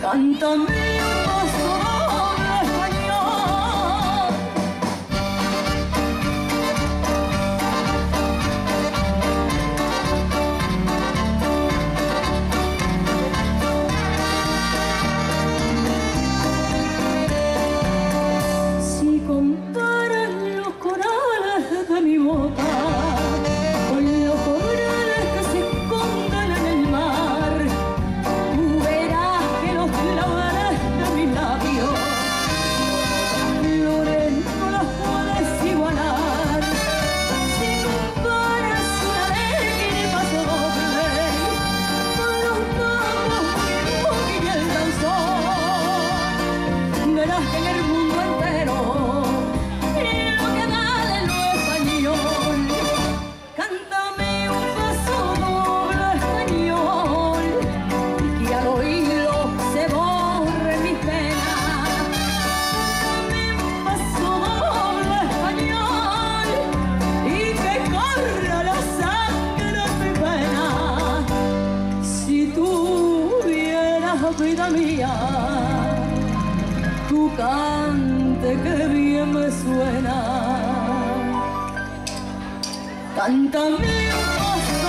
Cántame un paso doble español. Si comparas los corales de mi boca con los corales que se esconden en el mar, tú verás que los claveles de mis labios flores no las puedes igualar. Si comparas una alegre paso doble con los tangos y el danzón, verás que en el mundo entero lo que vale lo español. Cántame un paso doble español y que al oírlo se borre mi pena. Cántame un paso doble español y que corra la sangre en mi vena. Si tú vieras, vida mía, tu cante que bien me suena. Cántame un paso